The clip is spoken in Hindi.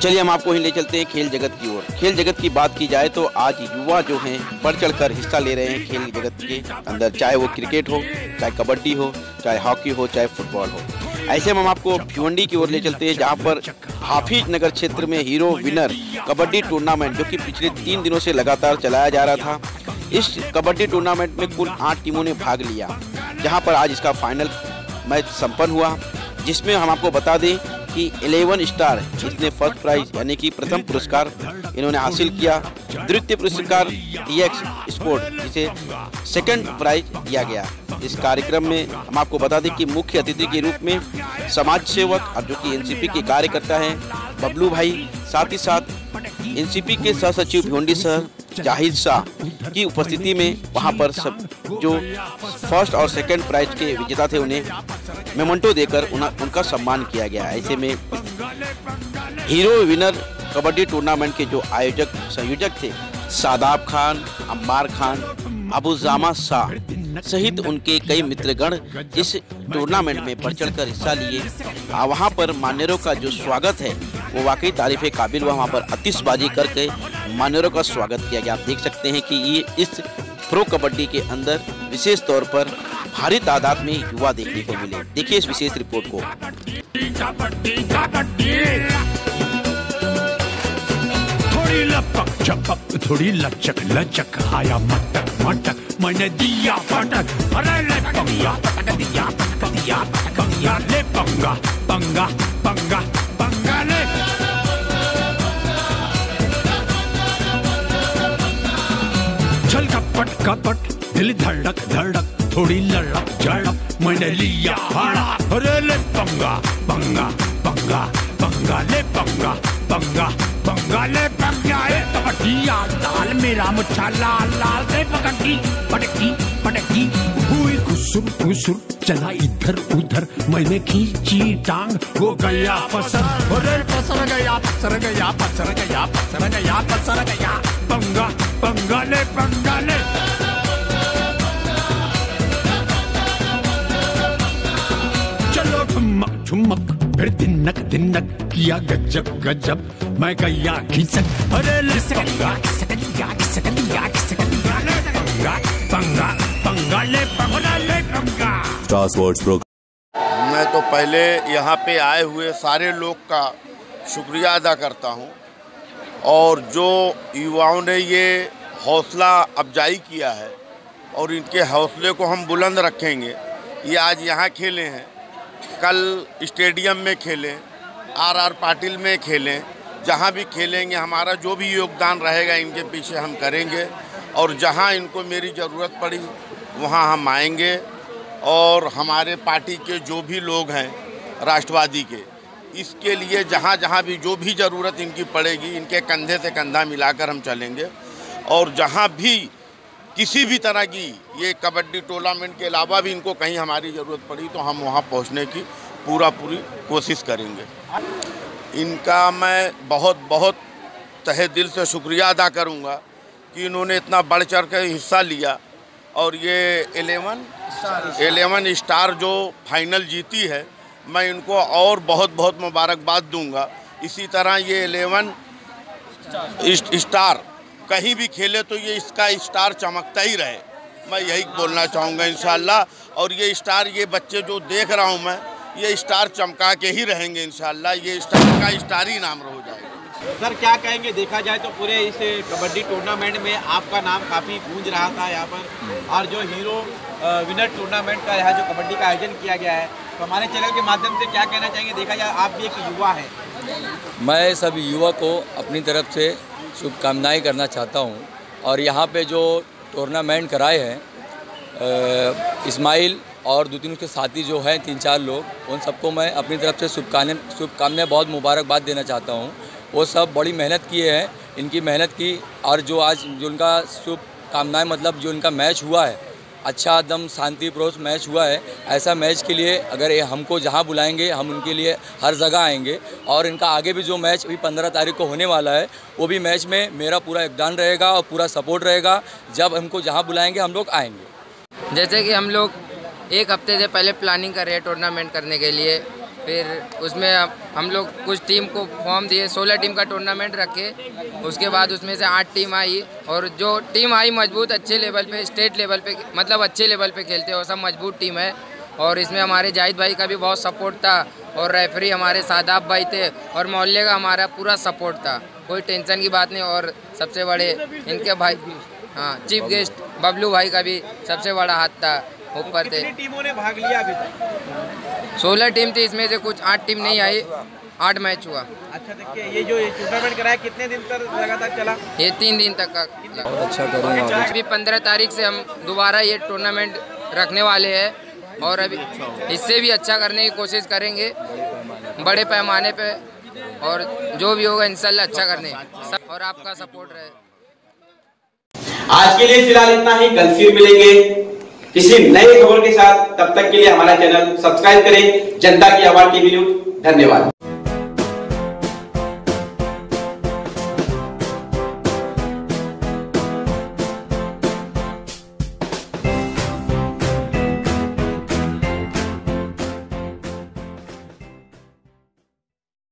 चलिए हम आपको ही ले चलते हैं खेल जगत की ओर। खेल जगत की बात की जाए तो आज युवा जो हैं बढ़ चढ़कर हिस्सा ले रहे हैं खेल जगत के अंदर, चाहे वो क्रिकेट हो, चाहे कबड्डी हो, चाहे हॉकी हो, चाहे फुटबॉल हो। ऐसे में हम आपको भिवंडी की ओर ले चलते हैं, जहां पर हाफिज नगर क्षेत्र में हीरो विनर कबड्डी टूर्नामेंट जो कि पिछले 3 दिनों से लगातार चलाया जा रहा था, इस कबड्डी टूर्नामेंट में कुल 8 टीमों ने भाग लिया, जहां पर आज इसका फाइनल मैच संपन्न हुआ, जिसमें हम आपको बता दें कि 11 स्टार जिसने फर्स्ट प्राइज यानी कि प्रथम पुरस्कार इन्होंने हासिल किया। द्वितीय पुरस्कार TX स्पोर्ट जिसे सेकंड प्राइज दिया गया। इस कार्यक्रम में हम आपको बता दें कि मुख्य अतिथि के रूप में समाज सेवक और जो कि NCP के कार्यकर्ता हैं बबलू भाई, साथ ही साथ NCP के सह सचिव भिवंडी शहर जाहिद शाह की उपस्थिति में वहां पर सब जो फर्स्ट और सेकंड प्राइज के विजेता थे उन्हें मेमेंटो देकर उनका सम्मान किया गया। ऐसे में हीरो विनर कबड्डी टूर्नामेंट के जो संयोजक थे सादाब खान, अम्मार खान, अबू जामा शाह सहित उनके कई मित्रगण इस टूर्नामेंट में बढ़ चढ़कर हिस्सा लिए। वहाँ पर मान्यरों का जो स्वागत है वो वाकई तारीफ़ काबिल हुआ। वहाँ पर आतिशबाजी करके मान्यरों का स्वागत किया गया। आप देख सकते हैं कि ये इस प्रो कबड्डी के अंदर विशेष तौर पर भारी तादाद में युवा देखने को मिले। देखिए इस विशेष रिपोर्ट को। थोड़ी लपक झपक, थोड़ी लचक लचक, आया मटक मटक, मैंने दिया फटक, अरे ले पंगा पटक दिया, पटक दिया, पटक दिया, ले पंगा पंगा पंगा पंगा ले। चल कपट कपट, दिल धड़क धड़क, थोड़ी लड़क झड़क, मैंने लिया भाड़ा, अरे ले पंगा पंगा पंगा पंगा, ले पंगा पंगा पंगा, ले पंगा। कबड्डिया लाल मेरा मुच्छा लाल लाल से पकड़ी पटकी पटकी, हुई घुसुर घुसुर, चला इधर उधर, मैंने खींची टांग, वो गया पसर, अरे पसर गया पसर गया पसर गया पसर गया पसर गया, पंगा पंगा ले पंगा ले। चलो ठुमक ठुमक, फिर दिनक दिनक, किया गजब गजब, मैं गया खिसक, अरे ले पंगा पंगा पंगा ले पंगा ले पंगा। Star sports pro. मैं तो पहले यहाँ पे आए हुए सारे लोग का शुक्रिया अदा करता हूँ, और जो युवाओं ने ये हौसला अफजाई किया है और इनके हौसले को हम बुलंद रखेंगे। ये आज यहाँ खेले हैं, कल स्टेडियम में खेलें, RR पाटिल में खेलें, जहाँ भी खेलेंगे हमारा जो भी योगदान रहेगा इनके पीछे हम करेंगे, और जहाँ इनको मेरी ज़रूरत पड़ी वहाँ हम आएंगे। और हमारे पार्टी के जो भी लोग हैं राष्ट्रवादी के, इसके लिए जहाँ जहाँ भी जो भी ज़रूरत इनकी पड़ेगी, इनके कंधे से कंधा मिलाकर हम चलेंगे। और जहाँ भी किसी भी तरह की ये कबड्डी टूर्नामेंट के अलावा भी इनको कहीं हमारी ज़रूरत पड़ी तो हम वहाँ पहुँचने की पूरी कोशिश करेंगे। इनका मैं बहुत बहुत तहे दिल से शुक्रिया अदा करूँगा कि इन्होंने इतना बढ़ चढ़ कर हिस्सा लिया, और ये 11 स्टार जो फाइनल जीती है, मैं इनको और बहुत बहुत मुबारकबाद दूंगा। इसी तरह ये 11 स्टार कहीं भी खेले तो ये इसका स्टार चमकता ही रहे, मैं यही बोलना चाहूँगा इंशाल्लाह। और ये स्टार, ये बच्चे जो देख रहा हूँ मैं, ये स्टार चमका के ही रहेंगे इंशाल्लाह। ये स्टार का स्टार ही नाम हो जाएगा। सर क्या कहेंगे, देखा जाए तो पूरे इस कबड्डी टूर्नामेंट में आपका नाम काफ़ी गूंज रहा था यहाँ पर, और जो हीरो विनर टूर्नामेंट का यहाँ जो कबड्डी का आयोजन किया गया है, तो हमारे चैनल के माध्यम से क्या कहना चाहेंगे? देखा जाए आप भी एक युवा हैं। मैं सभी युवा को अपनी तरफ से शुभकामनाएं करना चाहता हूं, और यहाँ पे जो टूर्नामेंट कराए हैं इस्माइल और 2-3 उसके साथी जो हैं 3-4 लोग, उन सबको मैं अपनी तरफ से शुभकामनाएं बहुत मुबारकबाद देना चाहता हूं। वो सब बड़ी मेहनत किए हैं, इनकी मेहनत की, और जो आज जो उनका शुभकामनाएं मतलब जो इनका मैच हुआ है, अच्छा एकदम शांतिपूर्ण मैच हुआ है। ऐसा मैच के लिए अगर ये हमको जहां बुलाएंगे हम उनके लिए हर जगह आएंगे, और इनका आगे भी जो मैच अभी 15 तारीख को होने वाला है, वो भी मैच में मेरा पूरा योगदान रहेगा और पूरा सपोर्ट रहेगा। जब हमको जहां बुलाएंगे हम लोग आएंगे। जैसे कि हम लोग एक हफ्ते से पहले प्लानिंग कर रहे हैं टूर्नामेंट करने के लिए, फिर उसमें हम लोग कुछ टीम को फॉर्म दिए, 16 टीम का टूर्नामेंट रखे। उसके बाद उसमें से 8 टीम आई और जो टीम आई मजबूत अच्छे लेवल पे, स्टेट लेवल पे, मतलब अच्छे लेवल पे खेलते हो, सब मजबूत टीम है। और इसमें हमारे जाहिद भाई का भी बहुत सपोर्ट था और रेफरी हमारे सादाब भाई थे और मोहल्ले का हमारा पूरा सपोर्ट था, कोई टेंशन की बात नहीं। और सबसे बड़े इनके भाई, हाँ, चीफ गेस्ट बबलू भाई का भी सबसे बड़ा हाथ था, ऊपर थे। कितनी टीमों ने भाग लिया अभी तक? 16 टीम थी, इसमें से कुछ 8 टीम नहीं आई, 8 मैच हुआ। अच्छा, देखिए ये जो टूर्नामेंट कराया कितने दिन तक लगातार चला? ये 3 दिन तक का। बहुत अच्छा करूँगा। अभी 15 तारीख से हम दोबारा ये टूर्नामेंट रखने वाले हैं और अभी इससे भी अच्छा करने की कोशिश करेंगे बड़े पैमाने पे, और जो भी होगा इंशाल्लाह अच्छा करने सब, और आपका सपोर्ट रहे। आज के लिए फिलहाल इतना ही, कल फिर मिलेंगे किसी नए खबर के साथ। तब तक के लिए हमारा चैनल सब्सक्राइब करें। जनता की आवाज टीवी न्यूज। धन्यवाद।